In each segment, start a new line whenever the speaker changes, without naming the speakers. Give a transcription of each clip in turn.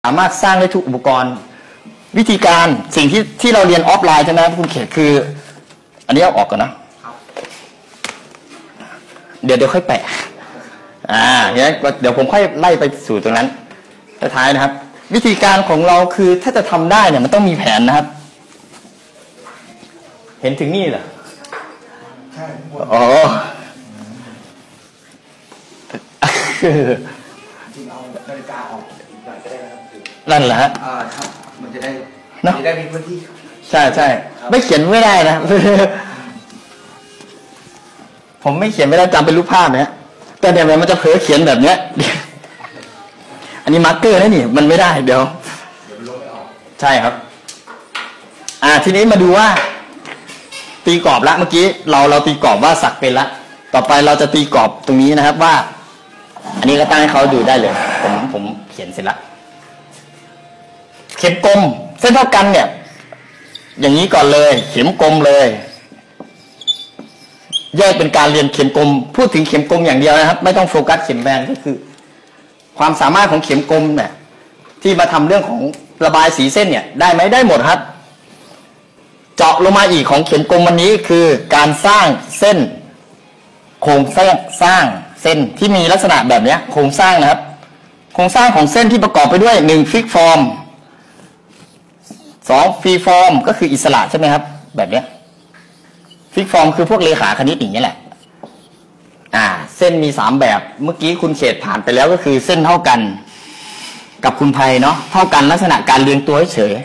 สามารถสร้างได้ทุกอุปกรณ์วิธีการสิ่งที่เราเรียนออฟไลน์ใช่ไหมคุณเขตคืออันนี้เอาออกก่อนนะเดี๋ยวค่อยแปะเดี๋ยวผมค่อยไล่ไปสู่ตรงนั้นท้ายนะครับวิธีการของเราคือถ้าจะทำได้เนี่ยมันต้องมีแผนนะครับเห็นถึงนี่เหรอใช่อ๋อ
เอานาฬิกาออกหน่อยก็ได้นะครับ
นั่นแหละฮะ
ครับมันจะได้มีพื้นที่
ใช่ไม่เขียนไม่ได้นะผมไม่เขียนไม่ได้จำเป็นรูปภาพนะแต่เดี๋ยวมันจะเผลอเขียนแบบเนี้ยอันนี้มาร์กเกอร์นะนี่มันไม่ได้เดี๋ยว
ลบไม่ออก
ใช่ครับทีนี้มาดูว่าตีกรอบละเมื่อกี้เราตีกรอบว่าสักเป็นละต่อไปเราจะตีกรอบตรงนี้นะครับว่าอันนี้ก็ตั้งให้เขาดูได้เลยผมเขียนเสร็จละเข็มกลมเส้นเท่ากันเนี่ยอย่างนี้ก่อนเลยเข็มกลมเลยแยกเป็นการเรียนเข็มกลมพูดถึงเข็มกลมอย่างเดียวนะครับไม่ต้องโฟกัสเข็มแบนก็คือความสามารถของเข็มกลมเนี่ยที่มาทำเรื่องของระบายสีเส้นเนี่ยได้ไหมได้หมดครับเจาะลงมาอีกของเข็มกลมวันนี้คือการสร้างเส้นโครงสร้างเส้นที่มีลักษณะแบบนี้โครงสร้างนะครับโครงสร้างของเส้นที่ประกอบไปด้วย1ฟิกฟอร์ม2ฟรีฟอร์มก็คืออิสระใช่ไหมครับแบบนี้ฟิกฟอร์มคือพวกเลขาคณิตอย่างนี้แหละเส้นมี3แบบเมื่อกี้คุณเขตผ่านไปแล้วก็คือเส้นเท่ากันกับคุณไพเนาะเท่ากันลักษณะการเรียงตัวเฉย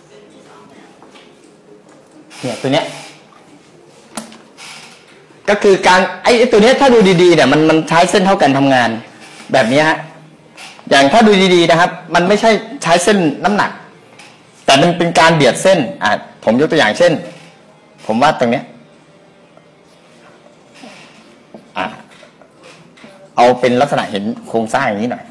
เนี่ยตัวเนี้ยก็คือการไอ้ตัวเนี้ยถ้าดูดีๆเนี่ยมันใช้เส้นเท่ากันทำงานแบบนี้ฮะอย่างถ้าดูดีๆนะครับมันไม่ใช่ใช้เส้นน้ำหนักแต่มันเป็นการเบียดเส้นผมยกตัวอย่างเช่นผมวาดตรงเนี้ยเอาเป็นลักษณะเห็นโครงสร้างอย่างนี้หน่อย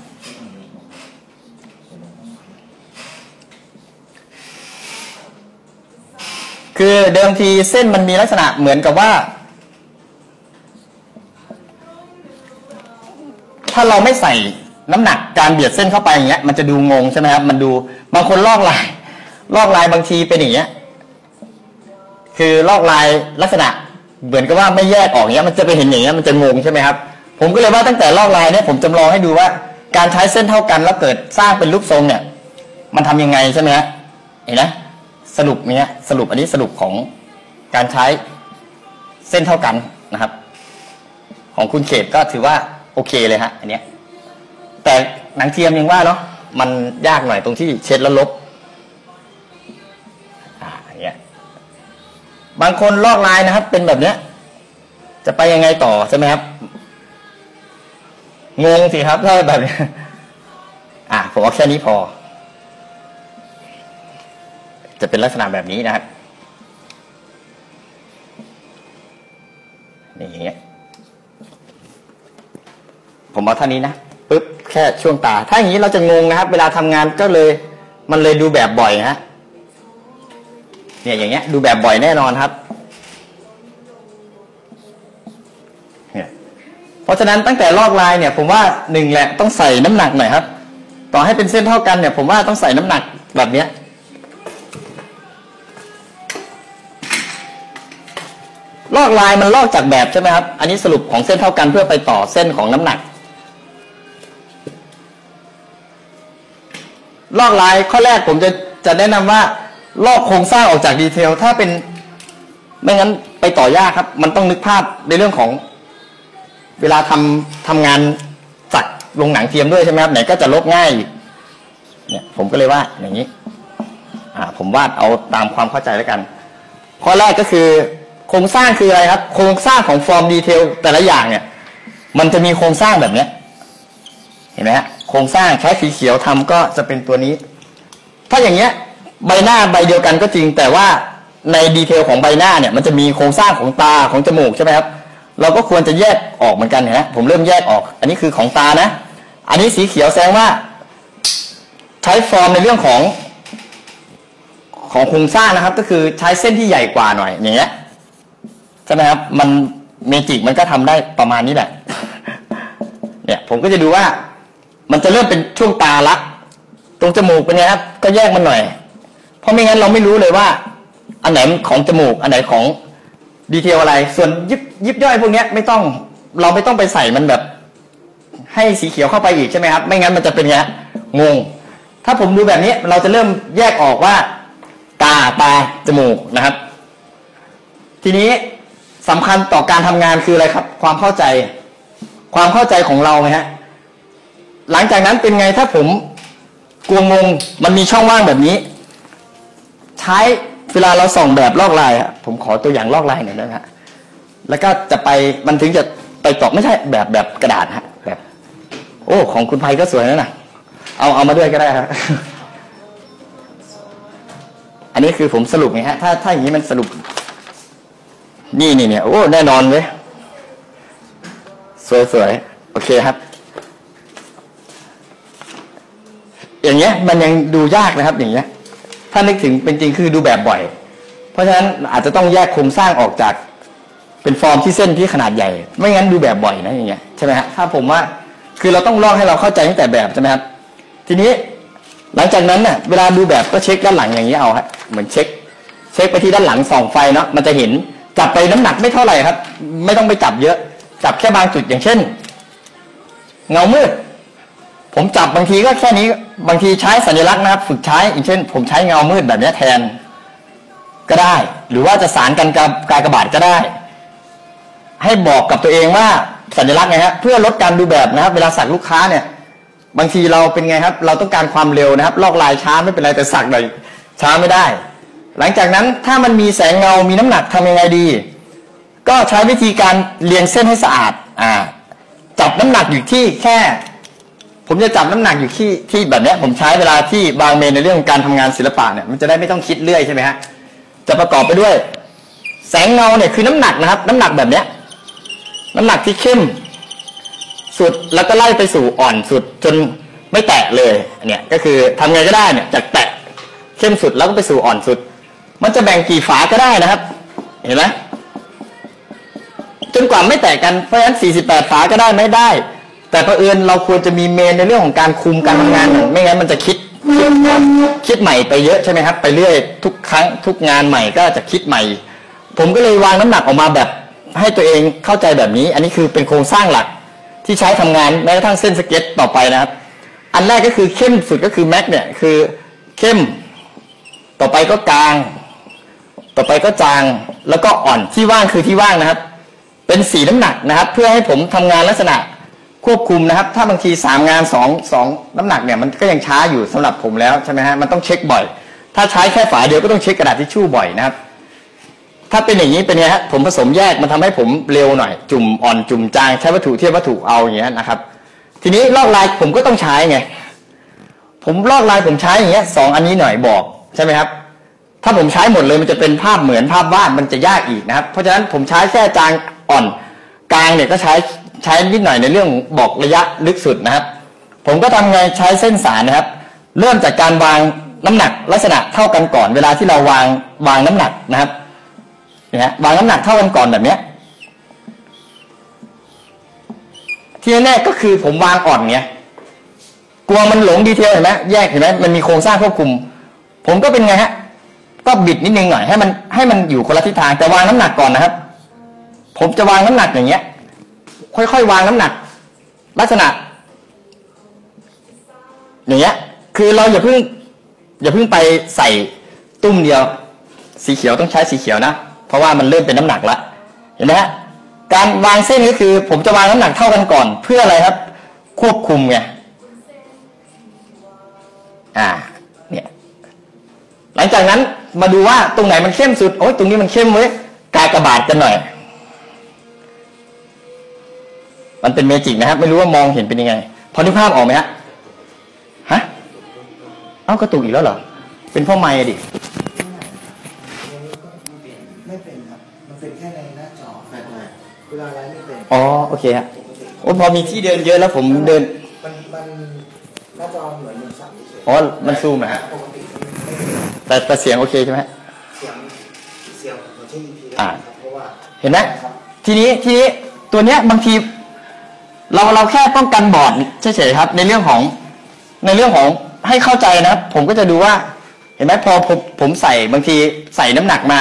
คือเดิมทีเส้นมันมีลักษณะเหมือนกับว่าถ้าเราไม่ใส่น้ำหนักการเบียดเส้นเข้าไปอย่างเงี้ยมันจะดูงงใช่ไหมครับมันดูบางคนลอกลายบางทีเป็นอย่างเงี้ยคือลอกลายลักษณะเหมือนกับว่าไม่แยกออกเงี้ยมันจะไปเห็นอย่างเงี้ยมันจะงงใช่ไหมครับผมก็เลยว่าตั้งแต่ลอกลายเนี่ยผมจำลองให้ดูว่าการใช้เส้นเท่ากันแล้วเกิดสร้างเป็นรูปทรงเนี่ยมันทำยังไงใช่ไหมฮะเห็นไหมสรุปอันนี้สรุปของการใช้เส้นเท่ากันนะครับของคุณเขตก็ถือว่าโอเคเลยฮะอันเนี้ยแต่หนังเทียมยังว่าเนาะมันยากหน่อยตรงที่เช็ดแล้วลบอย่างเงี้ยบางคนลอกลายนะครับเป็นแบบเนี้ยจะไปยังไงต่อใช่ไหมครับงงสิครับถ้าแบบนี้ผมเอาแค่นี้พอจะเป็นลักษณะแบบนี้นะครับนี่อย่างเงี้ยผมเอาเท่านี้นะปึ๊บแค่ช่วงตาถ้าอย่างนี้เราจะงงนะครับเวลาทำงานก็เลยมันเลยดูแบบบ่อยฮะเนี่ยอย่างเงี้ยดูแบบบ่อยแน่นอนครับเพราะฉะนั้นตั้งแต่ลอกลายเนี่ยผมว่า1แหละต้องใส่น้ำหนักหน่อยครับต่อให้เป็นเส้นเท่ากันเนี่ยผมว่าต้องใส่น้ำหนักแบบเนี้ยลอกลายมันลอกจากแบบใช่ไหมครับอันนี้สรุปของเส้นเท่ากันเพื่อไปต่อเส้นของน้ำหนักลอกลายข้อแรกผมจะแนะนำว่าลอกโครงสร้างออกจากดีเทลถ้าเป็นไม่งั้นไปต่อยากครับมันต้องนึกภาพในเรื่องของเวลาทำงานสักลงหนังเทียมด้วยใช่ไหมครับไหนก็จะลบง่ายเนี่ยผมก็เลยว่าอย่างนี้ผมวาดเอาตามความเข้าใจแล้วกันข้อแรกก็คือโครงสร้างคืออะไรครับโครงสร้างของฟอร์มดีเทลแต่ละอย่างเนี่ยมันจะมีโครงสร้างแบบนี้เห็นไหมฮะโครงสร้างใช้สีเขียวทำก็จะเป็นตัวนี้ถ้าอย่างเงี้ยใบหน้าใบเดียวกันก็จริงแต่ว่าในดีเทลของใบหน้าเนี่ยมันจะมีโครงสร้างของตาของจมูกใช่ไหมครับเราก็ควรจะแยกออกเหมือนกันนะผมเริ่มแยกออกอันนี้คือของตานะอันนี้สีเขียวแสดงว่าใช้ฟอร์มในเรื่องของโครงสร้างนะครับก็คือใช้เส้นที่ใหญ่กว่าหน่อยอย่างเงี้ยใช่ไหมครับมันเมจิกมันก็ทำได้ประมาณนี้แหละเนี่ยผมก็จะดูว่ามันจะเริ่มเป็นช่วงตาละตรงจมูกเป็นไงครับก็แยกมันหน่อยเพราะไม่งั้นเราไม่รู้เลยว่าอันไหนของจมูกอันไหนของดีเทลอะไรส่วนยิบย่อยพวกนี้เราไม่ต้องไปใส่มันแบบให้สีเขียวเข้าไปอีกใช่ไหมครับไม่งั้นมันจะเป็นไงงงถ้าผมดูแบบนี้เราจะเริ่มแยกออกว่าตาจมูกนะครับทีนี้สำคัญต่อการทำงานคืออะไรครับความเข้าใจของเราไงฮะหลังจากนั้นเป็นไงถ้าผมกลัวงงมันมีช่องว่างแบบนี้ใช้เวลาเราส่องแบบลอกลายผมขอตัวอย่างลอกลายหน่อยนะฮะแล้วก็จะไปมันถึงจะไปตอบไม่ใช่แบบกระดาษฮะแบบโอ้ของคุณไพก็สวยนะเอามาด้วยก็ได้ครับอันนี้คือผมสรุปไงฮะถ้าอย่างนี้มันสรุปนี่เนี่ยโอ้แน่นอนเลยสวยโอเคครับอย่างเงี้ยมันยังดูยากนะครับอย่างเงี้ยถ้านึกถึงเป็นจริงคือดูแบบบ่อยเพราะฉะนั้นอาจจะต้องแยกโครงสร้างออกจากเป็นฟอร์มที่เส้นที่ขนาดใหญ่ไม่งั้นดูแบบบ่อยนะอย่างเงี้ยใช่ไหมฮะถ้าผมว่าคือเราต้องลอกให้เราเข้าใจตั้งแต่แบบใช่ไหมครับทีนี้หลังจากนั้นน่ะเวลาดูแบบก็เช็คด้านหลังอย่างนี้เอาฮะเหมือนเช็คไปที่ด้านหลังส่องไฟเนาะมันจะเห็นจับไปน้ำหนักไม่เท่าไหร่ครับไม่ต้องไปจับเยอะจับแค่บางจุดอย่างเช่นเงามืดผมจับบางทีก็แค่นี้บางทีใช้สัญลักษณ์นะครับฝึกใช้อย่างเช่นผมใช้เงามืดแบบนี้แทนก็ได้หรือว่าจะสารกันกับกากบาทก็ได้ให้บอกกับตัวเองว่าสัญลักษณ์ไงฮะเพื่อลดการดูแบบนะครับเวลาสักลูกค้าเนี่ยบางทีเราเป็นไงครับเราต้องการความเร็วนะครับลอกลายช้าไม่เป็นไรแต่สักหน่อยช้าไม่ได้หลังจากนั้นถ้ามันมีแสงเงามีน้ำหนักทำยังไงดีก็ใช้วิธีการเรียงเส้นให้สะอาดจับน้ำหนักอยู่ที่แค่ผมจะจับน้ำหนักอยู่ที่แบบนี้ผมใช้เวลาที่บางเมนในเรื่องการทำงานศิลปะเนี่ยมันจะได้ไม่ต้องคิดเรื่อยใช่ไหมฮะจะประกอบไปด้วยแสงเงาเนี่ยคือน้ำหนักนะครับน้ำหนักแบบเนี้ยน้ำหนักที่เข้มสุดแล้วก็ไล่ไปสู่อ่อนสุดจนไม่แตะเลยเนี่ยก็คือทำไงก็ได้เนี่ยจากแตะเข้มสุดแล้วก็ไปสู่อ่อนสุดมันจะแบ่งกี่ฝาก็ได้นะครับเห็นไหมจนกว่าไม่แตะกันเพราะฉะนั้น48ฝาก็ได้ไม่ได้แต่เผอิญเราควรจะมีเมนในเรื่องของการคุมการทำงานไม่งั้นมันจะคิดใหม่ไปเยอะใช่ไหมครับไปเรื่อยทุกครั้งทุกงานใหม่ก็จะคิดใหม่ผมก็เลยวางน้ำหนักออกมาแบบให้ตัวเองเข้าใจแบบนี้อันนี้คือเป็นโครงสร้างหลักที่ใช้ทำงานแม้กระทั่งเส้นสเก็ตต่อไปนะครับอันแรกก็คือเข้มสุดก็คือแม็กเนี่ยคือเข้มต่อไปก็กลางต่อไปก็จางแล้วก็อ่อนที่ว่างคือที่ว่างนะครับเป็นสีน้ำหนักนะครับเพื่อให้ผมทำงานลักษณะควบคุมนะครับถ้าบางที3งาน2น้ำหนักเนี่ยมันก็ยังช้าอยู่สำหรับผมแล้วใช่ไหมฮะมันต้องเช็คบ่อยถ้าใช้แค่ฝาเดียวก็ต้องเช็คกระดาษทิชชู่บ่อยนะครับถ้าเป็นอย่างนี้เป็นไงฮะผมผสมแยกมันทำให้ผมเร็วหน่อยจุ่มอ่อนจุ่มจางใช้วัตถุเทียบวัตถุเอาอย่างเงี้ยนะครับทีนี้ลอกลายผมก็ต้องใช้ไงผมลอกลายผมใช้อย่างเงี้ย2อันนี้หน่อยบอกใช่ไหมครับถ้าผมใช้หมดเลยมันจะเป็นภาพเหมือนภาพวาดมันจะยากอีกนะครับเพราะฉะนั้นผมใช้แค่จางอ่อนกลางเนี่ยก็ใช้นิดหน่อยในเรื่องบอกระยะลึกสุดนะครับผมก็ทำไงใช้เส้นสารนะครับเริ่มจากการวางน้ำหนักลักษณะเท่ากันก่อนเวลาที่เราวางน้ำหนักนะครับเนี่ยวางน้ำหนักเท่ากันก่อนแบบนี้ที่แน่ๆก็คือผมวางอ่อนไงกลัวมันหลงดีเทลเห็นไหมแยกเห็นไหมมันมีโครงสร้างควบคุมผมก็เป็นไงฮะก็บิดนิดนึงหน่อยให้มันอยู่คนละทิศทางแต่วางน้ำหนักก่อนนะครับผมจะวางน้ำหนักอย่างเงี้ยค่อยๆวางน้ำหนักลักษณะอย่างเงี้ยคือเราอย่าเพิ่งไปใส่ตุ้มเดียวสีเขียวต้องใช้สีเขียวนะเพราะว่ามันเริ่มเป็นน้ำหนักแล้วเห็นไหมฮะการวางเส้นก็คือผมจะวางน้ำหนักเท่ากันก่อนเพื่ออะไรครับควบคุมไงเนี่ยหลังจากนั้นมาดูว่าตรงไหนมันเข้มสุดโอ้ยตรงนี้มันเข้มเว้ยกากบาทกันหน่อยมันเป็นเมจิกนะครับไม่รู้ว่ามองเห็นเป็นยังไงพอนึกภาพออกไหมฮะกระตุกอีกแล้วเหรอเป็นพ่อไม้ดิ
ไม่เป็นครับมันเป็นแค่ในหน้าจอเวลาไลฟ์ไม่เป็น
อ๋อโอเคฮะโอ้พอมีที่เดินเยอะแล้วผมเดิน
มันหน้าจอเหมือนมันสั่นเฉย
อ๋อมันซูมนะฮะแต่เสียงโอเคใช่ไหม
เสียงมันใช่ EP
ได้
เพราะว่า
เห็นไหมทีนี้ตัวเนี้ยบางทีเราแค่ป้องกันบอร์ดเฉยๆครับในเรื่องของให้เข้าใจนะผมก็จะดูว่าเห็นไหมพอผมใส่บางทีใส่น้ำหนักมา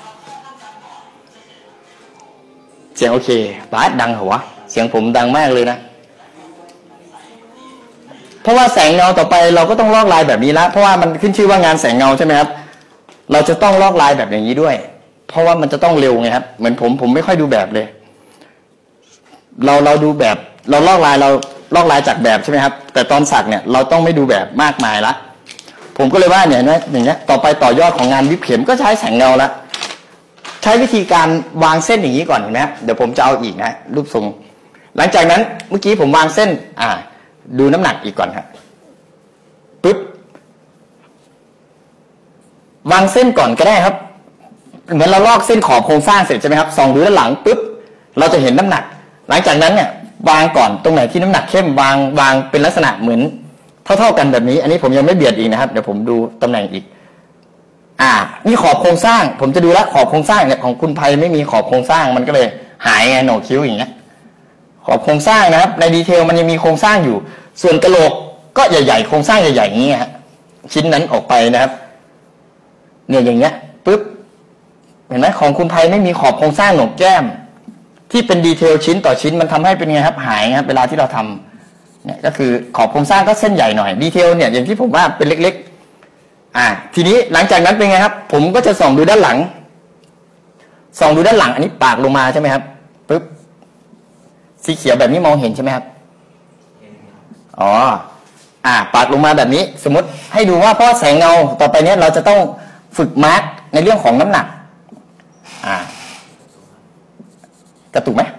เสียงโอเคบาสดังเหรอวะเสียงผมดังมากเลยนะเพราะว่าแสงเงาต่อไปเราก็ต้องลอกลายแบบนี้ละเพราะว่ามันขึ้นชื่อว่างานแสงเงาใช่ไหมครับเราจะต้องลอกลายแบบอย่างนี้ด้วยเพราะว่ามันจะต้องเร็วไงครับเหมือนผมไม่ค่อยดูแบบเลยเราดูแบบเราลอกลายจากแบบใช่ไหมครับแต่ตอนสักเนี่ยเราต้องไม่ดูแบบมากมายละผมก็เลยว่าเนี่ยนะอย่างเงี้ยต่อไปต่อยอดของงานวิบเข็มก็ใช้แสงเงาละใช้วิธีการวางเส้นอย่างนี้ก่อนเห็นไหมเดี๋ยวผมจะเอาอีกนะรูปทรงหลังจากนั้นเมื่อกี้ผมวางเส้นดูน้ำหนักอีกก่อนครับปึ๊บวางเส้นก่อนก็ได้ครับเหมือนเราลอกเส้นขอบโครงสร้างเสร็จใช่ไหมครับส่องดูด้านหลังปึ๊บเราจะเห็นน้ำหนักหลังจากนั้นเนี่ยวางก่อนตรงไหนที่น้ำหนักเข้มวางเป็นลักษณะเหมือนเท่ากันแบบนี้อันนี้ผมยังไม่เบียดอีกนะครับเดี๋ยวผมดูตำแหน่งอีกนี่ขอบโครงสร้างผมจะดูแลขอบโครงสร้างเนี่ยของคุณไพไม่มีขอบโครงสร้างมันก็เลยหายไงโหนกคิ้วอย่างเงี้ยขอบโครงสร้างนะครับในดีเทลมันยังมีโครงสร้างอยู่ส่วนกะโหลกก็ใหญ่ๆโครงสร้างใหญ่ๆอย่างนี้ฮะชิ้นนั้นออกไปนะครับเนี่ยอย่างเงี้ยปึ๊บเห็นไหมของคุณไพไม่มีขอบโครงสร้างโหนกแก้มที่เป็นดีเทลชิ้นต่อชิ้นมันทำให้เป็นไงครับหายครับเวลาที่เราทำเนี่ยก็คือขอบโครงสร้างก็เส้นใหญ่หน่อยดีเทลเนี่ยอย่างที่ผมว่าเป็นเล็กๆทีนี้หลังจากนั้นเป็นไงครับผมก็จะส่องดูด้านหลังอันนี้ปากลงมาใช่ไหมครับปึ๊บสีเขียวแบบนี้มองเห็นใช่ไหมครับปากลงมาแบบนี้สมมติให้ดูว่าเพราะแสงเงาต่อไปเนี้ยเราจะต้องฝึกมาร์กในเรื่องของน้ำหนักกระตุกไหม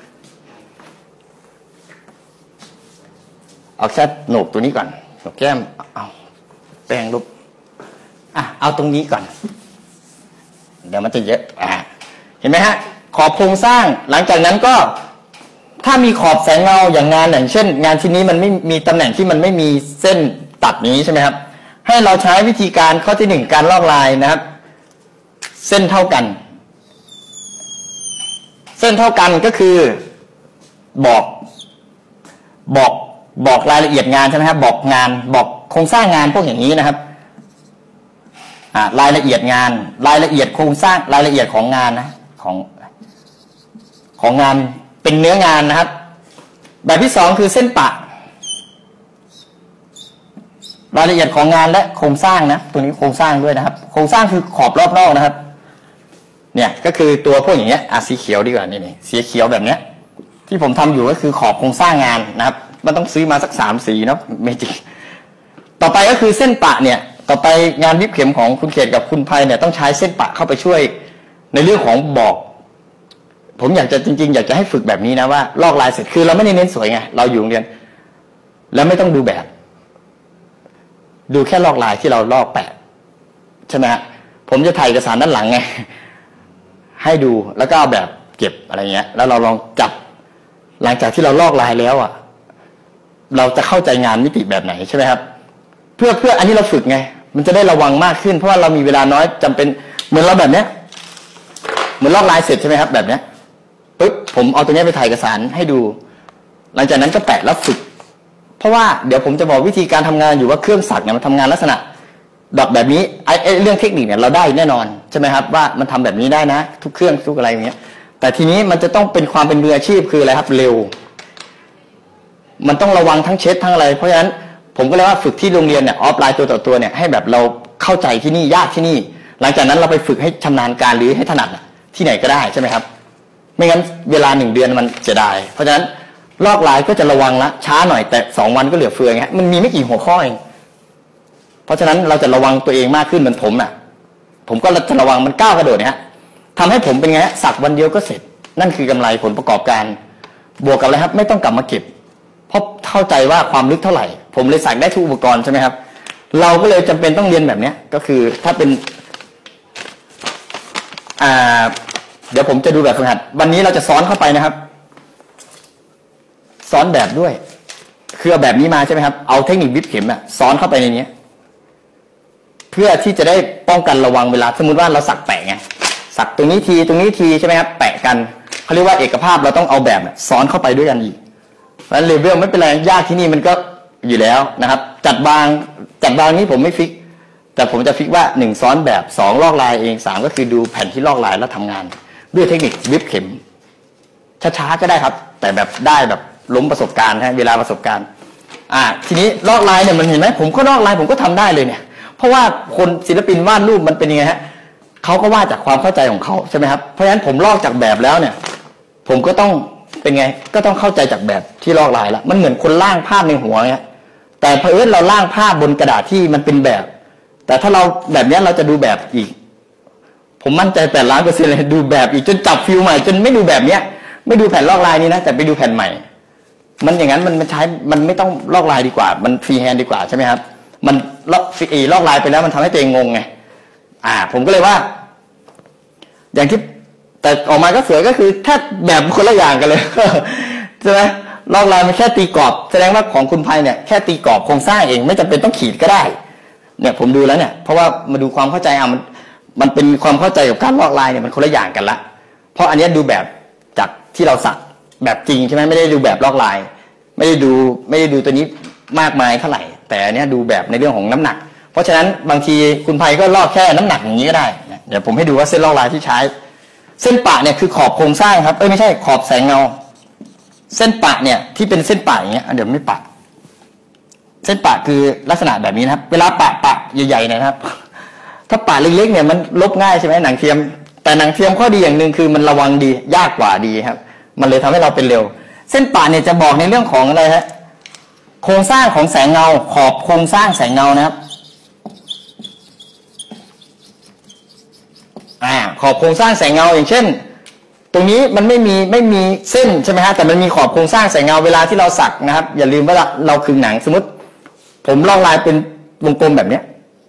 เอาแค่โหนกตัวนี้ก่อนโหนกแก้มเอาแป้งลบเอาตรงนี้ก่อนเดี๋ยวมันจะเยอะเห็นไหมฮะขอบโครงสร้างหลังจากนั้นก็ถ้ามีขอบแสงเงาอย่างเช่นงานชิ้นนี้มันไม่มีตำแหน่งที่มันไม่มีเส้นตัดนี้ใช่ไหมครับให้เราใช้วิธีการข้อที่ 1การลอกลายนะครับเส้นเท่ากันก็คือบอกรายละเอียดงานใช่ไหมครับบอกโครงสร้างงานพวกอย่างนี้นะครับรายละเอียดงานรายละเอียดโครงสร้างรายละเอียดของงานนะของงานเป็นเนื้องานนะครับแบบที่ 2คือเส้นปะรายละเอียดของงานและโครงสร้างนะตัวนี้โครงสร้างด้วยนะครับโครงสร้างคือขอบรอบนอกนะครับเนี่ยก็คือตัวพวกอย่างเงี้ยสีเขียวดีกว่านี่สีเขียวแบบเนี้ยที่ผมทำอยู่ก็คือขอบโครงสร้างงานนะครับมันต้องซื้อมาสัก3 สีนะไม่จริงต่อไปก็คือเส้นปะเนี่ยต่อไปงานวิบเข็มของคุณเขตกับคุณไพเนี่ยต้องใช้เส้นปะเข้าไปช่วยในเรื่องของบอกผมอยากจะให้ฝึกแบบนี้นะว่าลอกลายเสร็จคือเราไม่ได้เน้นสวยไงเราอยู่โรงเรียนแล้วไม่ต้องดูแบบดูแค่ลอกลายที่เราลอกแปะใช่ไหมฮะผมจะถ่ายเอกสารด้านหลังไงให้ดูแล้วก็เอาแบบเก็บอะไรเงี้ยแล้วเราลองจับหลังจากที่เราลอกลายแล้วเราจะเข้าใจงานมิติแบบไหนใช่ไหมครับเพื่ออันนี้เราฝึกไงมันจะได้ระวังมากขึ้นเพราะว่าเรามีเวลาน้อยจำเป็นเหมือนเราแบบเนี้ยเหมือนลอกลายเสร็จใช่ไหมครับแบบเนี้ยปึ๊บผมเอาตัวนี้ไปถ่ายเอกสารให้ดูหลังจากนั้นก็แปะแล้วฝึกเพราะว่าเดี๋ยวผมจะบอกวิธีการทำงานอยู่ว่าเครื่องสักเนี่ยมันทำงานลักษณะแบบนี้ไอ้เรื่องเทคนิคเนี่ยเราได้แน่นอนใช่ไหมครับว่ามันทำแบบนี้ได้นะทุกเครื่องทุกอะไรอย่างเงี้ยแต่ทีนี้มันจะต้องเป็นความเป็นมืออาชีพคืออะไรครับเร็วมันต้องระวังทั้งเช็ดทั้งอะไรเพราะฉะนั้นผมก็เลยว่าฝึกที่โรงเรียนเนี่ยออฟไลน์ตัวต่อตัวเนี่ยให้แบบเราเข้าใจที่นี่ยากที่นี่หลังจากนั้นเราไปฝึกให้ชำนาญการหรือให้ถนัดที่ไหนก็ได้ใช่ไหมครับไม่งั้นเวลา1 เดือนมันเสียดายเพราะฉะนั้นลอกลายก็จะระวังละช้าหน่อยแต่2 วันก็เหลือเฟือไงมันมีไม่กี่หัวข้อเองเพราะฉะนั้นเราจะระวังตัวเองมากขึ้นเหมือนผมก็จะระวังมันก้าวกระโดดเนี่ยทำให้ผมเป็นไงสักวันเดียวก็เสร็จนั่นคือกำไรผลประกอบการบวกกับอะไรครับไม่ต้องกลับมาเก็บเพราะเข้าใจว่าความลึกเท่าไหร่ผมเลยสักได้ทุกอุปกรณ์ใช่ไหมครับเราก็เลยจำเป็นต้องเรียนแบบนี้ก็คือถ้าเป็นเดี๋ยวผมจะดูแบบฝึกหัดวันนี้เราจะซ้อนเข้าไปนะครับซ้อนแบบด้วยคือเอาแบบนี้มาใช่ไหมครับเอาเทคนิควิบเข็มซ้อนเข้าไปในนี้เพื่อที่จะได้ป้องกันระวังเวลาสมมติว่าเราสักแปะไงสักตรงนี้ทีใช่ไหมครับแปะกันเขาเรียกว่าเอกภาพเราต้องเอาแบบซ้อนเข้าไปด้วยกันอีกเพราะฉะนั้นเลเวลไม่เป็นไรยากที่นี่มันก็อยู่แล้วนะครับจัดวางจากดาวนี้ผมไม่ฟิกแต่ผมจะฟิกว่า1ซ้อนแบบ2ลอกลายเอง3ก็คือดูแผ่นที่ลอกลายแล้วทำงานด้วยเทคนิควิบเข็มช้าๆก็ได้ครับแต่แบบได้แบบล้มประสบการณ์ฮะเวลาประสบการณ์ทีนี้ลอกลายเนี่ยมันเห็นไหมผมก็ลอกลายผมก็ทำได้เลยเนี่ยเพราะว่าคนศิลปินวาดรูปมันเป็นยังไงฮะเขาก็วาดจากความเข้าใจของเขาใช่ไหมครับเพราะฉะนั้นผมลอกจากแบบแล้วเนี่ยผมก็ต้องเป็นไงก็ต้องเข้าใจจากแบบที่ลอกลายแล้วมันเหมือนคนร่างภาพในหัวเนี่ยแต่เผอิญเราร่างภาพบนกระดาษที่มันเป็นแบบแต่ถ้าเราแบบนี้เราจะดูแบบอีกผมมั่นใจ8,000,000%เลยดูแบบอีกจนจับฟิลใหม่จนไม่ดูแบบเนี้ยไม่ดูแผ่นลอกลายนี้นะแต่ไปดูแผ่นใหม่มันอย่างนั้นมันใช้มันไม่ต้องลอกลายดีกว่ามันฟรีแฮนด์ดีกว่าใช่ไหมครับมันลอกลายไปแล้วมันทำให้ตัวเองงงไงผมก็เลยว่าอย่างที่แต่ออกมาก็สวยก็คือแค่แบบคนละอย่างกันเลยใช่ไหมลอกลายมันแค่ตีกรอบแสดงว่าของคุณไพเนี่ยแค่ตีกรอบโครงสร้างเองไม่จำเป็นต้องขีดก็ได้เนี่ยผมดูแล้วเนี่ยเพราะว่ามาดูความเข้าใจมันเป็นความเข้าใจกับการลอกลายเนี่ยมันคนละอย่างกันละเพราะอันนี้ดูแบบจากที่เราสักแบบจริงใช่ไหมไม่ได้ดูแบบลอกลายไม่ได้ดูตัวนี้มากมายเท่าไหร่แต่อันนี้ดูแบบในเรื่องของน้ำหนักเพราะฉะนั้นบางทีคุณไพก็ลอกแค่น้ำหนักอย่างนี้ก็ได้เดี๋ยวผมให้ดูว่าเส้นลอกลายที่ใช้เส้นปะเนี่ยคือขอบโครงสร้างครับไม่ใช่ขอบแสงเงาเส้นปะเนี่ยที่เป็นเส้นปะอย่างเงี้ยเดี๋ยวไม่ปะเส้นปะคือลักษณะแบบนี้นะครับเวลาปะใหญ่ๆนะครับถ้าปะเล็กๆเนี่ยมันลบง่ายใช่ไหมหนังเทียมแต่หนังเทียมข้อดีอย่างหนึ่งคือมันระวังดียากกว่าดีครับมันเลยทำให้เราเป็นเร็วเส้นปะเนี่ยจะบอกในเรื่องของอะไรฮะโครงสร้างของแสงเงาขอบโครงสร้างแสงเงานะครับขอบโครงสร้างแสงเงาอย่างเช่นตรงนี้มันไม่มีเส้นใช่ไหมฮะแต่มันมีขอบโครงสร้างแสงเงาเวลาที่เราสักนะครับอย่าลืมว่าเราขึงหนังสมมติผมลอกลายเป็นวงกลมแบบเนี้ย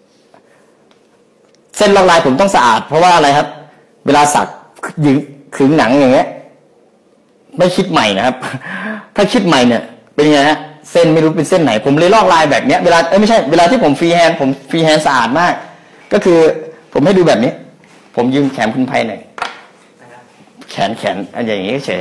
เส้นลอกลายผมต้องสะอาดเพราะว่าอะไรครับเวลาสักขึงหนังอย่างเงี้ยไม่คิดใหม่นะครับถ้าคิดใหม่เนี่ยเป็นไงฮะเส้นไม่รู้เป็นเส้นไหนผมเลยลอกลายแบบเนี้ยเวลาไม่ใช่เวลาที่ผมฟรีแฮนด์สะอาดมากก็คือผมให้ดูแบบนี้ผมยืมแขนคุณไพหน่อยแขนอันอย่างนี้เฉย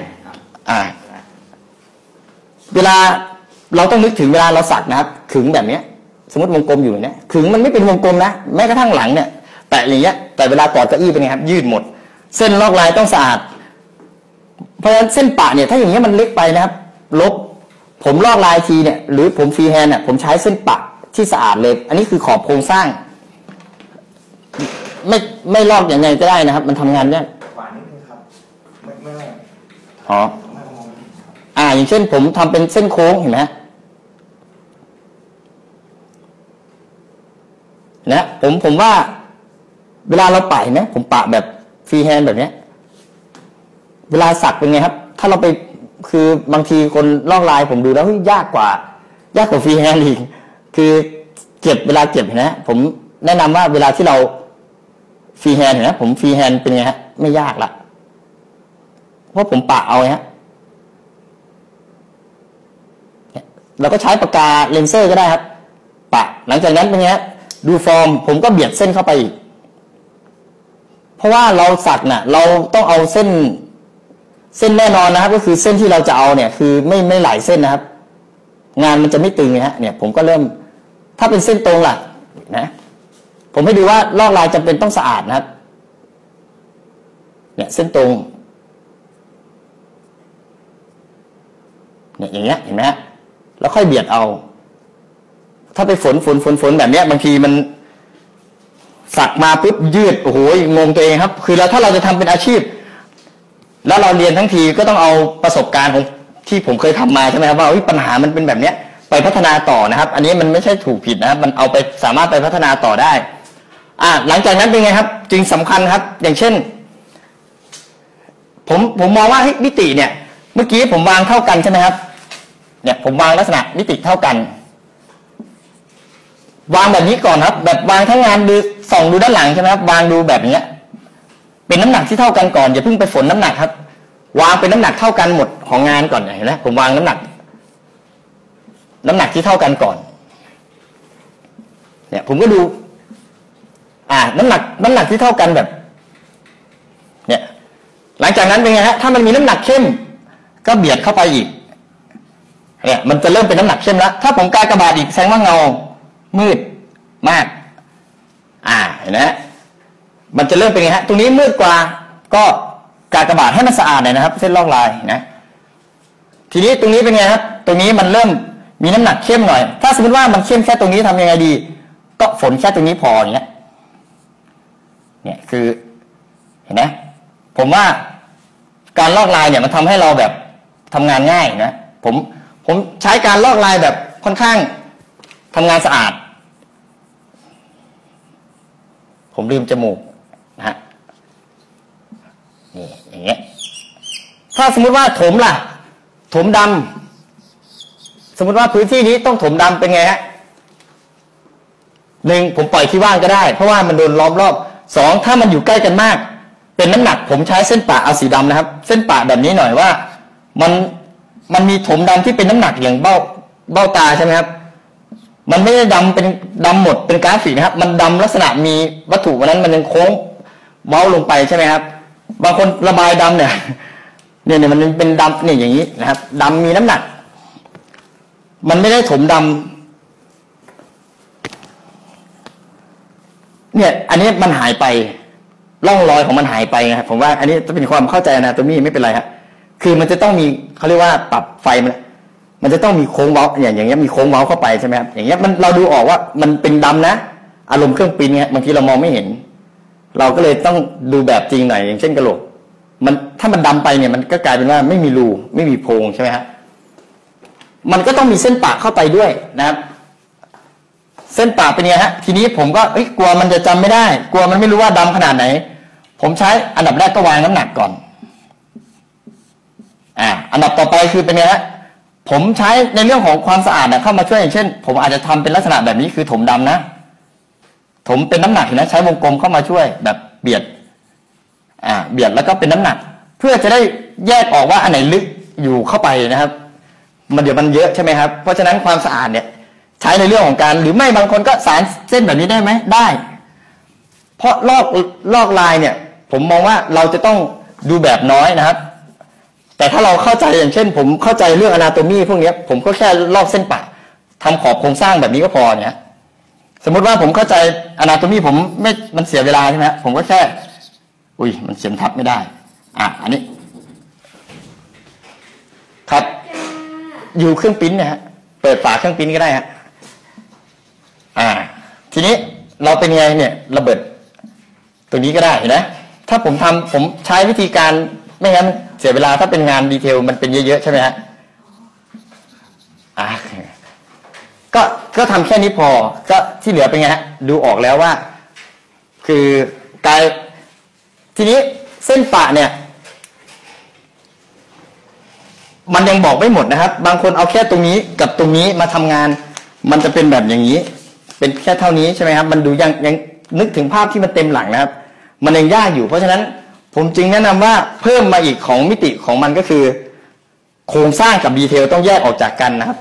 เวลาเราต้องนึกถึงเวลาเราสักนะครับขึงแบบนี้สมมติวงกลมอยู่เนี่ยขึงมันไม่เป็นวงกลมนะแม้กระทั่งหลังเนี่ยแปะอย่างเงี้ยแต่เวลากอดเก้าอี้เป็นไงครับยืดหมดเส้นลอกลายต้องสะอาดเพราะฉะนั้นเส้นปะเนี่ยถ้าอย่างเงี้ยมันเล็กไปนะครับลบผมลอกลายทีเนี่ยหรือผมฟรีแฮนด์เนี่ยผมใช้เส้นปะที่สะอาดเลยอันนี้คือขอบโครงสร้างไม่ลอกอย่างไงก็ได้นะครับมันทำงานเนี่ย
ขวานิดนึงครับไม่
อย่างเช่นผมทำเป็นเส้นโค้งเห็นไหมนะผมว่าเวลาเราปะเห็นไหมผมปะแบบฟรีแฮนด์แบบเนี้ยเวลาสักเป็นไงครับถ้าเราไปคือบางทีคนลอกลายผมดูแล้วยากกว่าฟรีแฮนด์อีกคือเวลาเก็บเห็นไหมผมแนะนำว่าเวลาที่เราฟรีแฮนด์เห็นไหมผมฟรีแฮนด์เป็นไงฮะไม่ยากละเพราะผมปะเอาฮะเราก็ใช้ปากกาเลนเซอร์ก็ได้ครับปะหลังจากนั้นเป็นไงฮะดูฟอร์มผมก็เบียดเส้นเข้าไปอีกเพราะว่าเราสักน่ะเราต้องเอาเส้นแน่นอนนะครับก็คือเส้นที่เราจะเอาเนี่ยคือไม่หลายเส้นนะครับงานมันจะไม่ตึงนะฮะเนี่ยผมก็เริ่มถ้าเป็นเส้นตรงล่ะนะผมให้ดูว่าลอกลายจำเป็นต้องสะอาดนะครับเนี่ยเส้นตรงเนี่ยอย่างเงี้ยเห็นไหมฮะแล้วค่อยเบียดเอาถ้าไปฝนแบบเนี้ยบางทีมันสักมาปุ๊บยืดโอ้โหงงตัวเองครับคือแล้วถ้าเราจะทำเป็นอาชีพแล้วเราเรียนทั้งทีก็ต้องเอาประสบการณ์ของที่ผมเคยทำมาใช่ไหมครับว่าปัญหามันเป็นแบบเนี้ยไปพัฒนาต่อนะครับอันนี้มันไม่ใช่ถูกผิดนะครับมันเอาไปสามารถไปพัฒนาต่อได้หลังจากนั้นเป็นไงครับจึงสำคัญครับอย่างเช่นผมมองว่ามิติเนี่ยเมื่อกี้ผมวางเท่ากันใช่ไหมครับเนี่ยผมวางลักษณะมิติเท่ากันวางแบบนี้ก่อนครับแบบวางทั้งงานดูส่องดูด้านหลังใช่ไหมครับวางดูแบบนี้เป็นน้ำหนักที่เท่ากันก่อนอย่าเพิ่งไปฝนน้ำหนักครับวางเป็นน้ำหนักเท่ากันหมดของงานก่อนเห็นไหมผมวางน้ำหนักที่เท่ากันก่อนเนี่ยผมก็ดูน้ำหนักที่เท่ากันแบบเนี่ยหลังจากนั้นเป็นไงฮะถ้ามันมีน้ำหนักเข้มก็เบียดเข้าไปอีกเนี่ยมันจะเริ่มเป็นน้ำหนักเข้มแล้วถ้าผมกากบาทอีกแสดงว่าเงามืดมากเห็นไหมมันจะเริ่มเป็นไงฮะตรงนี้มืดกว่าก็กากบาทให้มันสะอาดหน่อยนะครับเส้นลอกลายนะทีนี้ตรงนี้เป็นไงครับตรงนี้มันเริ่มมีน้ำหนักเข้มหน่อยถ้าสมมติว่ามันเข้มแค่ตรงนี้ทำยังไงดีก็ฝนแค่ตรงนี้พออย่างเงี้ยเนี่ยคือเห็นไหมผมว่าการลอกลายเนี่ยมันทำให้เราแบบทำงานง่ายนะผมใช้การลอกลายแบบค่อนข้างทำงานสะอาดผมลืมจมูกนะฮะนี่อย่างเงี้ยถ้าสมมุติว่าถมล่ะถมดำสมมุติว่าพื้นที่นี้ต้องถมดำเป็นไงฮะ1ผมปล่อยที่ว่างก็ได้เพราะว่ามันโดนล้อมรอบ2ถ้ามันอยู่ใกล้กันมากเป็นน้ำหนักผมใช้เส้นปะเอาสีดำนะครับเส้นปะแบบนี้หน่อยว่ามันมีถมดำที่เป็นน้ำหนักอย่างเบ้าตาใช่ไหมครับมันไม่ได้ดำเป็นดำหมดเป็นกราฟิกนะครับมันดำลักษณะมีวัตถุวันนั้นมันยังโค้งเว้าลงไปใช่ไหมครับบางคนระบายดำเนี่ยมันเป็นดำเนี่ยอย่างนี้นะครับดำมีน้ำหนักมันไม่ได้ถมดำเนี่ยอันนี้มันหายไปร่องรอยของมันหายไปนะครับผมว่าอันนี้จะเป็นความเข้าใจนะตัวนี้ไม่เป็นไรครับคือมันจะต้องมีเขาเรียกว่าปรับไฟมันจะต้องมีโค้งเว้าอย่างเงี้ยมีโค้งเว้าเข้าไปใช่ไหมครับอย่างเงี้ยมันเราดูออกว่ามันเป็นดำนะอารมณ์เครื่องปิ้นเนี่ยบางทีเรามองไม่เห็นเราก็เลยต้องดูแบบจริงหน่อยอย่างเช่นกระโหลกมันถ้ามันดำไปเนี่ยมันก็กลายเป็นว่าไม่มีรูไม่มีโพรงใช่ไหมครับมันก็ต้องมีเส้นปะเข้าไปด้วยนะครับเส้นปะเป็นไงฮะทีนี้ผมก็กลัวมันจะจำไม่ได้กลัวมันไม่รู้ว่าดำขนาดไหนผมใช้อันดับแรกก็วางน้ำหนักก่อนอันดับต่อไปคือเป็นไงฮะผมใช้ในเรื่องของความสะอาดเข้ามาช่วยอย่างเช่นผมอาจจะทำเป็นลักษณะแบบนี้คือถมดำนะถมเป็นน้ำหนักนะใช้วงกลมเข้ามาช่วยแบบเบียดแล้วก็เป็นน้ำหนักเพื่อจะได้แยกออกว่าอันไหนลึกอยู่เข้าไปนะครับมันเดี๋ยวมันเยอะใช่ไหมครับเพราะฉะนั้นความสะอาดเนี่ยใช้ในเรื่องของการหรือไม่บางคนก็สารเส้นแบบนี้ได้ไหมได้เพราะลอกลายเนี่ยผมมองว่าเราจะต้องดูแบบน้อยนะครับแต่ถ้าเราเข้าใจอย่างเช่นผมเข้าใจเรื่องอนาโตมีพวกนี้ผมก็แค่ลอกเส้นปะทำขอบโครงสร้างแบบนี้ก็พอเนี่ยสมมติว่าผมเข้าใจอนาโตมีผมมันเสียเวลาใช่ไหมผมก็แค่มันเขียนทับไม่ได้อันนี้ครับอยู่เครื่องปริ้นเนี่ยฮะเปิดฝาเครื่องปริ้นก็ได้ฮะทีนี้เราเป็นไงเนี่ยระเบิดตัวนี้ก็ได้เห็นไหมถ้าผมใช้วิธีการไม่งั้นเสียเวลาถ้าเป็นงานดีเทลมันเป็นเยอะๆใช่ไหมฮะก็ทำแค่นี้พอก็ที่เหลือเป็นไงฮะดูออกแล้วว่าคือกายทีนี้เส้นปะเนี่ยมันยังบอกไม่หมดนะครับบางคนเอาแค่ตรงนี้กับตรงนี้มาทำงานมันจะเป็นแบบอย่างนี้เป็นแค่เท่านี้ใช่ไหมครับมันดูยังนึกถึงภาพที่มันเต็มหลังนะครับมันยังยากอยู่เพราะฉะนั้นผมจึงแนะนำว่าเพิ่มมาอีกของมิติของมันก็คือโครงสร้างกับดีเทลต้องแยกออกจากกันนะครับ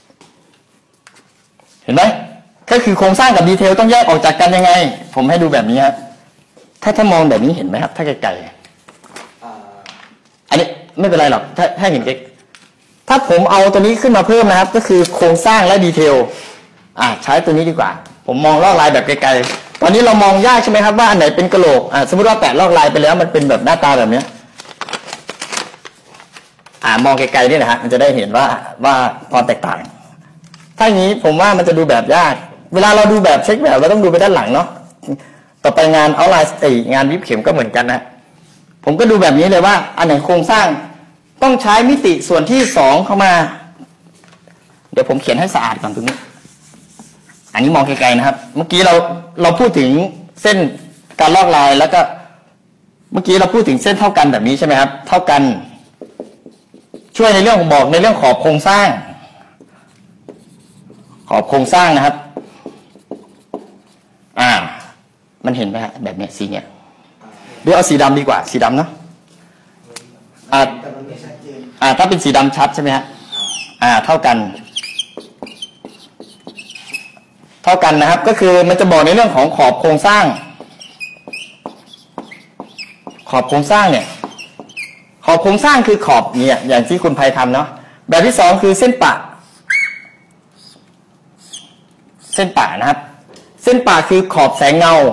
เห็นไหมก็คือโครงสร้างกับดีเทลต้องแยกออกจากกันยังไงผมให้ดูแบบนี้ครับถ้ามองแบบนี้เห็นไหมครับถ้าไกลๆอันนี้ไม่เป็นไรหรอกถ้าเห็นไกลถ้าผมเอาตัวนี้ขึ้นมาเพิ่มนะครับก็คือโครงสร้างและดีเทลใช้ตัวนี้ดีกว่าผมมองลอกลายแบบไกลๆตอนนี้เรามองยากใช่ไหมครับว่าอันไหนเป็นกะโหลกสมมติว่าแปะลอกลายไปแล้วมันเป็นแบบหน้าตาแบบนี้มองไกลๆนี่นะฮะมันจะได้เห็นว่าความแตกต่างถ้าอย่างนี้ผมว่ามันจะดูแบบยากเวลาเราดูแบบเช็คแบบเราต้องดูไปด้านหลังเนาะต่อไปงานเอาไลน์งานวิบเข็มก็เหมือนกันนะผมก็ดูแบบนี้เลยว่าอันไหนโครงสร้างต้องใช้มิติส่วนที่2เข้ามาเดี๋ยวผมเขียนให้สะอาดก่อนตรงนี้อันนี้มองไกลๆนะครับเมื่อกี้เราพูดถึงเส้นการลอกลายแล้วก็เมื่อกี้เราพูดถึงเส้นเท่ากันแบบนี้ใช่ไหมครับเท่ากันช่วยในเรื่องบอกในเรื่องขอบโครงสร้างนะครับมันเห็นไหมฮะแบบนี้สีเนี่ยเดี๋ยวเอาสีดำดีกว่าสีดำเนาะถ้าเป็นสีดำชัดใช่ไหมฮะเท่ากันนะครับก็คือมันจะบอกในเรื่องของขอบโครงสร้างเนี่ยขอบโครงสร้างคือขอบเนี่ยอย่างที่คุณไพทำเนาะแบบที่2คือเส้นปะนะครับเส้นป่าคือขอบแสงเงา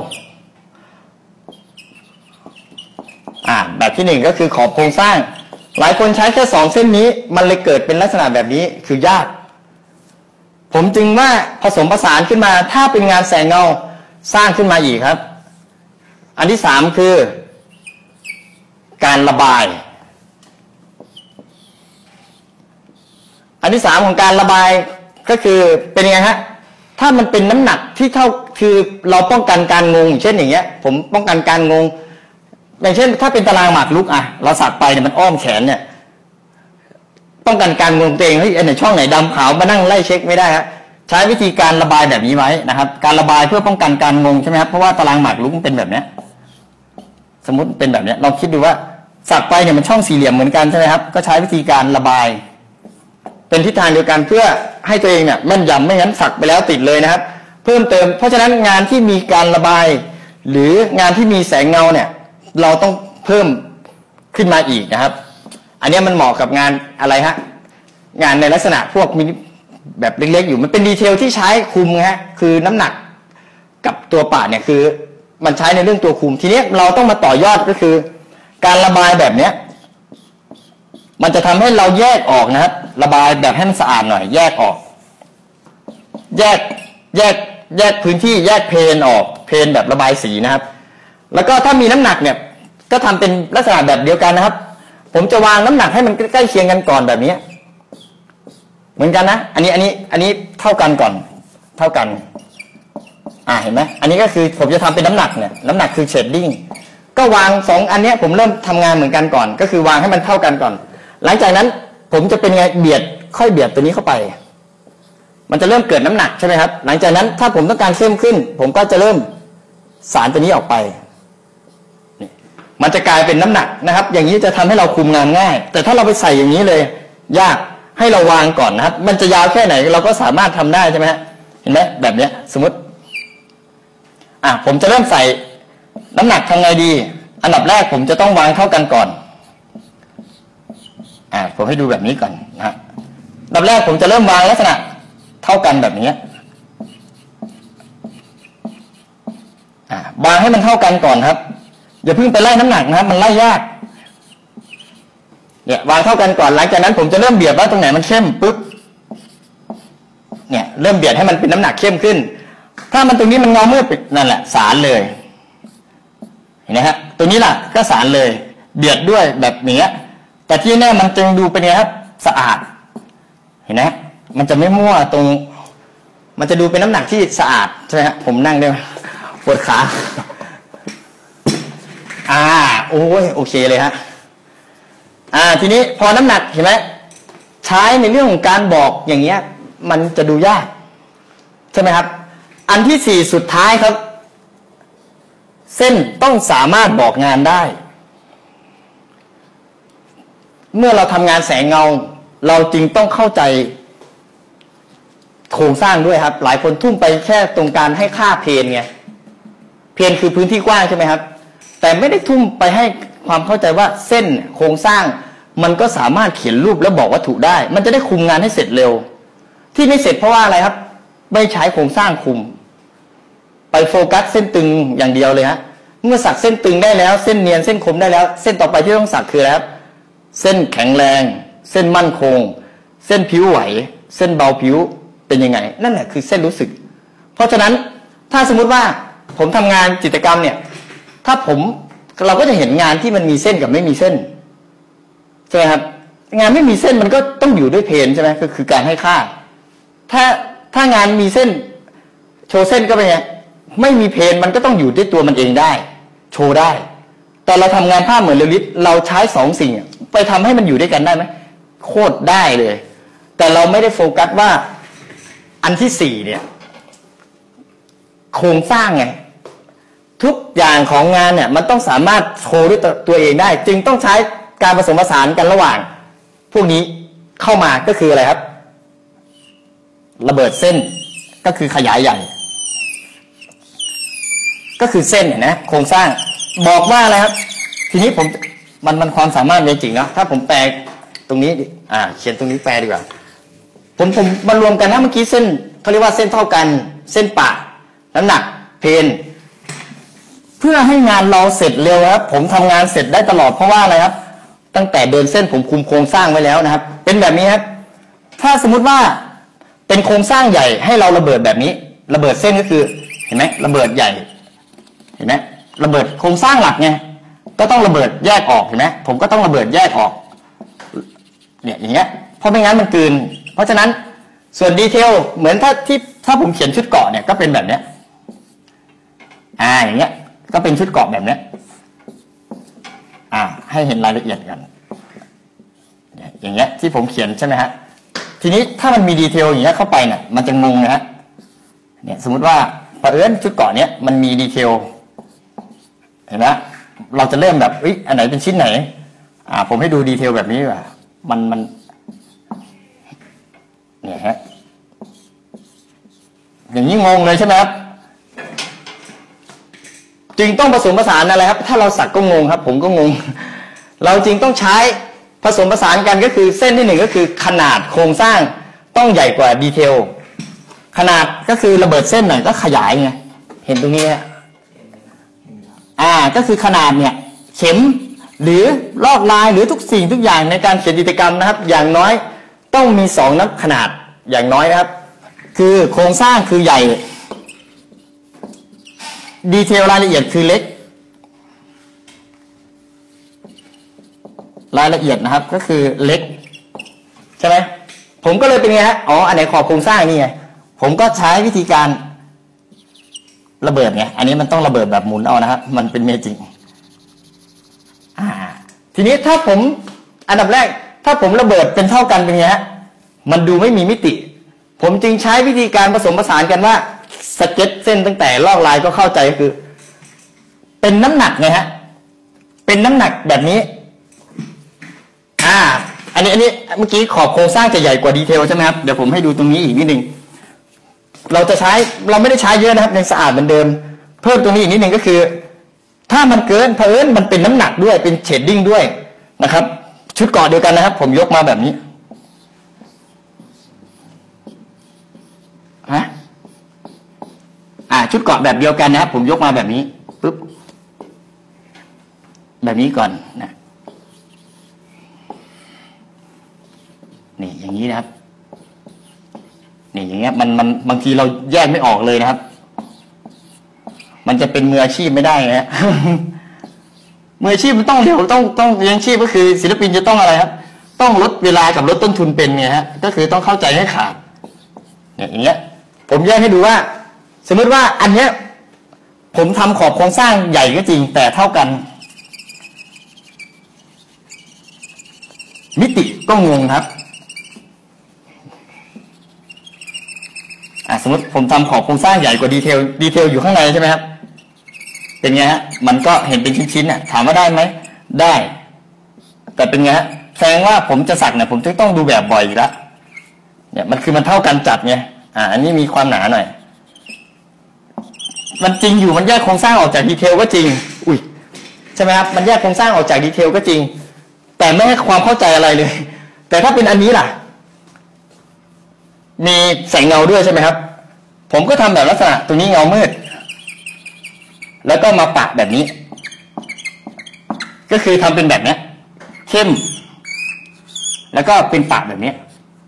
แบบที่หนึ่งก็คือขอบโครงสร้างหลายคนใช้แค่2เส้นนี้มันเลยเกิดเป็นลักษณะแบบนี้คือยากผมจึงว่าผสมผสานขึ้นมาถ้าเป็นงานแสงเงาสร้างขึ้นมาอีกครับอันที่3คือการระบายอันที่3ของการระบายก็คือเป็นยังไงฮะถ้ามันเป็นน้ำหนักที่เท่าคือเราป้องกันการงงเช่นอย่างเงี้ยผมป้องกันการงงอย่างเช่นถ้าเป็นตารางหมากรุกเราสักไปเนี่ยมันอ้อมแขนเนี่ยป้องกันการงงตัวเองเฮ้ยอันไหนช่องไหนดำขาวมานั่งไล่เช็คไม่ได้ครับใช้วิธีการระบายแบบนี้ไว้นะครับการระบายเพื่อป้องกันการงงใช่ไหมครับเพราะว่าตารางหมากรุกมันเป็นแบบนี้สมมติเป็นแบบนี้เราคิดดูว่าสักไปเนี่ยมันช่องสี่เหลี่ยมเหมือนกันใช่ไหมครับก็ใช้วิธีการระบายเป็นทิศทางเดียวกันเพื่อให้ตัวเองเนี่ยแม่นยำไม่งั้นสักไปแล้วติดเลยนะครับเพิ่มเติมเพราะฉะนั้นงานที่มีการระบายหรืองานที่มีแสงเงาเนี่ยเราต้องเพิ่มขึ้นมาอีกนะครับอันนี้มันเหมาะกับงานอะไรฮะงานในลักษณะพวกมินิแบบเล็กๆอยู่มันเป็นดีเทลที่ใช้คุมฮะคือน้ำหนักกับตัวป่าเนี่ยคือมันใช้ในเรื่องตัวคุมทีนี้เราต้องมาต่อยอดก็คือการระบายแบบเนี้ยมันจะทำให้เราแยกออกนะครับระบายแบบให้มันสะอาดหน่อยแยกออกแยกพื้นที่แยกเพนออกเพนแบบระบายสีนะครับแล้วก็ถ้ามีน้ำหนักเนี่ยก็ทำเป็นลักษณะแบบเดียวกันนะครับผมจะวางน้ำหนักให้มันใกล้เคียงกันก่อนแบบนี้เหมือนกันนะอันนี้เท่ากันก่อนเท่ากันเห็นไหมอันนี้ก็คือผมจะทำเป็นน้ำหนักเนี่ยน้ำหนักคือเชดดิ้งก็วาง2อันนี้ผมเริ่มทำงานเหมือนกันก่อนก็คือวางให้มันเท่ากันก่อนหลังจากนั้นผมจะเป็นไงค่อยเบียดตัวนี้เข้าไปมันจะเริ่มเกิดน้ำหนักใช่ไหมครับหลังจากนั้นถ้าผมต้องการเข้มขึ้นผมก็จะเริ่มสารตัวนี้ออกไปมันจะกลายเป็นน้ำหนักนะครับอย่างนี้จะทำให้เราคุมงานง่ายแต่ถ้าเราไปใส่อย่างนี้เลยยากให้เราวางก่อนนะครับมันจะยาวแค่ไหนเราก็สามารถทำได้ใช่ไหมฮะเห็นไหมแบบเนี้ยสมมติผมจะเริ่มใส่น้ำหนักทำไงดีอันดับแรกผมจะต้องวางเท่ากันก่อนผมให้ดูแบบนี้ก่อนนะครับอันดับแรกผมจะเริ่มวางลักษณะเท่ากันแบบนี้วางให้มันเท่ากันก่อนครับอย่าเพิ่งไปไล่น้ำหนักนะครับมันไล่ยากเนี่ยวางเท่ากันก่อนหลังจากนั้นผมจะเริ่มเบียดว่าตรงไหนมันเข้มปุ๊บเนี่ยเริ่มเบียดให้มันเป็นน้ำหนักเข้มขึ้นถ้ามันตรงนี้มันเงามืดนั่นแหละสารเลยเห็นไหมฮะตรงนี้ล่ะก็สารเลยเบียดด้วยแบบนี้แต่ที่แน่มันจึงดูเป็นไงครับสะอาดเห็นไหมมันจะไม่มั่วตรงมันจะดูเป็นน้ำหนักที่สะอาดใช่ไหมฮะผมนั่งได้ไหมปวดขาโอ้ยโอเคเลยฮะทีนี้พอน้ำหนักเห็นไหมใช้ในเรื่องของการบอกอย่างเงี้ยมันจะดูยากใช่ไหมครับอันที่4สุดท้ายครับเส้นต้องสามารถบอกงานได้เมื่อเราทำงานแสงเงาเราจึงต้องเข้าใจโครงสร้างด้วยครับหลายคนทุ่มไปแค่ตรงการให้ค่าเพนไงเพนคือพื้นที่กว้างใช่ไหมครับแต่ไม่ได้ทุ่มไปให้ความเข้าใจว่าเส้นโครงสร้างมันก็สามารถเขียนรูปแล้วบอกวัตถุได้มันจะได้คุมงานให้เสร็จเร็วที่ไม่เสร็จเพราะว่าอะไรครับไม่ใช้โครงสร้างคุมไปโฟกัสเส้นตึงอย่างเดียวเลยฮะเมื่อสักเส้นตึงได้แล้วเส้นเนียนเส้นคมได้แล้วเส้นต่อไปที่ต้องสักคืออะไรครับเส้นแข็งแรงเส้นมั่นคงเส้นผิวไหวเส้นเบาผิวเป็นยังไงนั่นแหละคือเส้นรู้สึกเพราะฉะนั้นถ้าสมมุติว่าผมทำงานจิตรกรรมเนี่ยถ้าเราก็จะเห็นงานที่มันมีเส้นกับไม่มีเส้นใช่ไหมครับงานไม่มีเส้นมันก็ต้องอยู่ด้วยเพนใช่ไหมก็คือการให้ค่าถ้างานมีเส้นโชว์เส้นก็เป็นไงไม่มีเพนมันก็ต้องอยู่ด้วยตัวมันเองได้โชว์ได้แต่เราทำงานภาพเหมือนเรลิสเราใช้2สิ่งไปทำให้มันอยู่ด้วยกันได้ไหมโคตรได้เลยแต่เราไม่ได้โฟกัสว่าอันที่4เนี่ยโครงสร้างไงทุกอย่างของงานเนี่ยมันต้องสามารถโชว์ด้วยตัวเองได้จึงต้องใช้การผสมผสานกันระหว่างพวกนี้เข้ามาก็คืออะไรครับระเบิดเส้นก็คือขยายใหญ่ก็คือเส้นเนี่ยนะโครงสร้างบอกว่าอะไรครับทีนี้มันความสามารถจริงๆนะถ้าผมแปลตรงนี้เขียนตรงนี้แปลดีกว่าผมมารวมกันนะเมื่อกี้เส้นเขาเรียกว่าเส้นเท่ากันเส้นปะน้ำหนักเพนเพื่อให้งานเราเสร็จเร็วครับผมทำงานเสร็จได้ตลอดเพราะว่าอะไรครับตั้งแต่เดินเส้นผมคุมโครงสร้างไว้แล้วนะครับเป็นแบบนี้ครับถ้าสมมุติว่าเป็นโครงสร้างใหญ่ให้เราระเบิดแบบนี้ระเบิดเส้นก็คือเห็นไหมระเบิดใหญ่เห็นไหมระเบิดโครงสร้างหลักไงก็ต้องระเบิดแยกออกเห็นไหมผมก็ต้องระเบิดแยกออกเนี่ยอย่างเงี้ยเพราะไม่งั้นมันกลืนเพราะฉะนั้นส่วนดีเทลเหมือนถ้าผมเขียนชุดเกาะเนี่ยก็เป็นแบบเนี้ยอย่างเงี้ยก็เป็นชุดเกาะแบบเนี้ยให้เห็นรายละเอียดกันอย่างเงี้ยที่ผมเขียนใช่ไหมฮะทีนี้ถ้ามันมีดีเทลอย่างเงี้ยเข้าไปเนี่ยมันจะงงนะฮะเนี่ยสมมุติว่าประเอิญชุดเกาะเนี้ยมันมีดีเทลเห็นไหมเราจะเริ่มแบบอันไหนเป็นชิ้นไหนผมให้ดูดีเทลแบบนี้ว่ามันเนี่ยฮะอย่างนี้งงเลยใช่ไหมครับจึงต้องผสมผสานอะไรครับถ้าเราสักก็งงครับผมก็งงเราจึงต้องใช้ผสมผสานกันก็คือเส้นที่หนึ่งก็คือขนาดโครงสร้างต้องใหญ่กว่าดีเทลขนาดก็คือระเบิดเส้นหน่อยก็ขยายไงเห็นตรงนี้ฮะก็คือขนาดเนี่ยเข็มหรือลอกลายหรือทุกสิ่งทุกอย่างในการเขียนจิตรกรรมนะครับอย่างน้อยต้องมี2 นับขนาดอย่างน้อยนะครับคือโครงสร้างคือใหญ่ดีเทลรายละเอียดคือเล็กรายละเอียดนะครับก็คือเล็กใช่ไหมผมก็เลยเป็นไงฮะอันไหนขอบโครงสร้างนี่ไงผมก็ใช้วิธีการระเบิดไงอันนี้มันต้องระเบิดแบบหมุนเอานะครับมันเป็นเมจิกทีนี้ถ้าผมอันดับแรกถ้าผมระเบิดเป็นเท่ากันเป็นไงฮะมันดูไม่มีมิติผมจึงใช้วิธีการผสมผสานกันว่าสเก็ตเส้นตั้งแต่ลอกลายก็เข้าใจก็คือเป็นน้ำหนักไงฮะเป็นน้ำหนักแบบนี้อันนี้เมื่อกี้ขอบโครงสร้างจะใหญ่กว่าดีเทลใช่ไหมครับเดี๋ยวผมให้ดูตรงนี้อีกนิดนึงเราไม่ได้ใช้เยอะนะครับยังสะอาดเหมือนเดิมเพิ่มตรงนี้อีกนิดนึงก็คือถ้ามันเกินเพิ่นมันเป็นน้ำหนักด้วยเป็นเชดดิ้งด้วยนะครับชุดเกาะเดียวกันนะครับผมยกมาแบบนี้ชุดเกาะแบบเดียวกันนะครับผมยกมาแบบนี้ปุ๊บแบบนี้ก่อนนะนี่อย่างนี้นะครับนี่อย่างเงี้ยมันบางทีเราแยกไม่ออกเลยนะครับมันจะเป็นมืออาชีพไม่ได้นะมืออาชีพมันต้องเร็วต้องเลี้ยงชีพก็คือศิลปินจะต้องอะไรครับต้องลดเวลากับลดต้นทุนเป็นไงฮะก็คือต้องเข้าใจให้ขาดอย่างเงี้ยผมแยกให้ดูว่าสมมติว่าอันเนี้ยผมทำขอบโครงสร้างใหญ่ก็จริงแต่เท่ากันมิติก็งงครับสมมติผมทำขอบโครงสร้างใหญ่กว่าดีเทลอยู่ข้างในใช่ไหมครับเป็นไงฮะมันก็เห็นเป็นชิ้นๆถามว่าได้ไหมได้แต่เป็นไงฮะแสดงว่าผมจะสักเนี่ยผมจะต้องดูแบบบ่อยอีกแล้วเนี่ยมันเท่ากันจัดไงอันนี้มีความหนาหน่อยมันจริงอยู่มันแยกโครงสร้างออกจากดีเทลก็จริงใช่ไหมครับมันแยกโครงสร้างออกจากดีเทลก็จริงแต่ไม่ให้ความเข้าใจอะไรเลยแต่ถ้าเป็นอันนี้ล่ะมีแสงเงาด้วยใช่ไหมครับผมก็ทำแบบลักษณะตรงนี้เงามืดแล้วก็มาปะแบบนี้ก็คือทำเป็นแบบนี้เข้มแล้วก็เป็นปะแบบนี้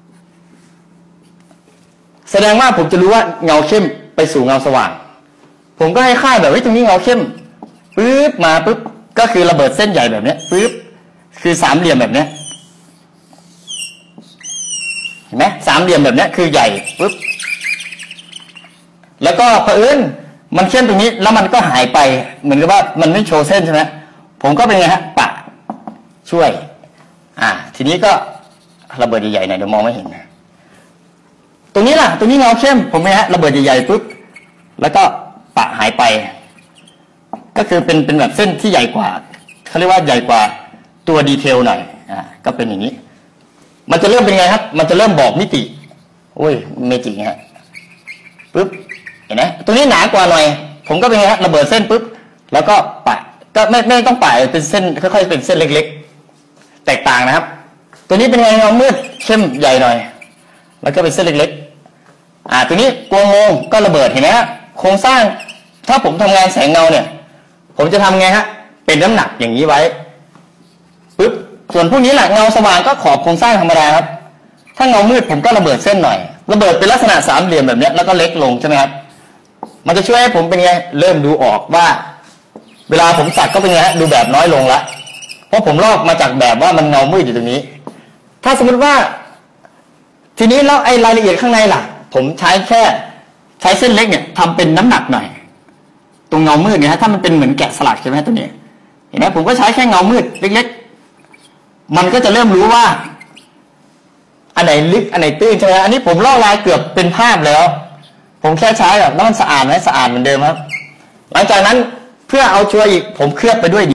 แสดงว่าผมจะรู้ว่าเงาเข้มไปสู่เงาสว่างผมก็ให้ค่าแบบตรงนี้เงาเข้มปึ๊บมาปึ๊บก็คือระเบิดเส้นใหญ่แบบนี้ปึ๊บคือสามเหลี่ยมแบบนี้เห็นไหมสามเหลี่ยมแบบนี้คือใหญ่ปึ๊บแล้วก็เผอิญมันเข้มตรงนี้แล้วมันก็หายไปเหมือนกับว่ามันไม่โชว์เส้นใช่ไหมผมก็เป็นไงฮะปะช่วยทีนี้ก็ระเบิดใหญ่ๆหน่อยเดี๋ยวมองไม่เห็นนะตรงนี้ล่ะตรงนี้เงาเข้มผมนะฮะระเบิดใหญ่ๆปุ๊บแล้วก็ปะหายไปก็คือเป็นแบบเส้นที่ใหญ่กว่าเขาเรียกว่าใหญ่กว่าตัวดีเทลหน่อยก็เป็นอย่างนี้มันจะเริ่มเป็นไงครับมันจะเริ่มบอกมิติเมจิกฮะปุ๊บเห็นไหมตัวนี้หนากว่าหน่อยผมก็เป็นไงฮะระเบิดเส้นปุ๊บแล้วก็ปะก็ไม่ต้องปะเป็นเส้นค่อยๆเป็นเส้นเล็กๆแตกต่างนะครับตัวนี้เป็นไงเงามืดเข้มใหญ่หน่อยแล้วก็เป็นเส้นเล็กๆตัวนี้กวงงก็ระเบิดเห็นไหมฮะโครงสร้างถ้าผมทำงานแสงเงาเนี่ยผมจะทำไงฮะเป็นน้ำหนักอย่างนี้ไว้ปึ๊บส่วนพวกนี้แหละเงาสว่างก็ขอบโครงสร้างธรรมดาครับถ้าเงามืดผมก็ระเบิดเส้นหน่อยระเบิดเป็นลักษณะสามเหลี่ยมแบบนี้แล้วก็เล็กลงใช่ไหมครับมันจะช่วยให้ผมเป็นไงเริ่มดูออกว่าเวลาผมสักก็เป็นไงดูแบบน้อยลงละเพราะผมลอกมาจากแบบว่ามันเงามืดอยู่ตรงนี้ถ้าสมมติว่าทีนี้แล้วไอ้รายละเอียดข้างในล่ะผมใช้แค่ใช้เส้นเล็กเนี่ยทำเป็นน้ำหนักหน่อยตรงเงามืดเนี่ยฮะถ้ามันเป็นเหมือนแกะสลักใช่ไหมตัวนี้เห็นไหมผมก็ใช้แค่เงามืดเล็กๆมันก็จะเริ่มรู้ว่าอันไหนลึกอันไหนตื้นใช่ไหมอันนี้ผมลอกลายเกือบเป็นภาพแล้วผมแค่ใช้แบบแล้วมันสะอาดไหมสะอาดเหมือนเดิมครับหลังจากนั้นเพื่อเอาชัวร์อีกผมเคลือบไปด้วย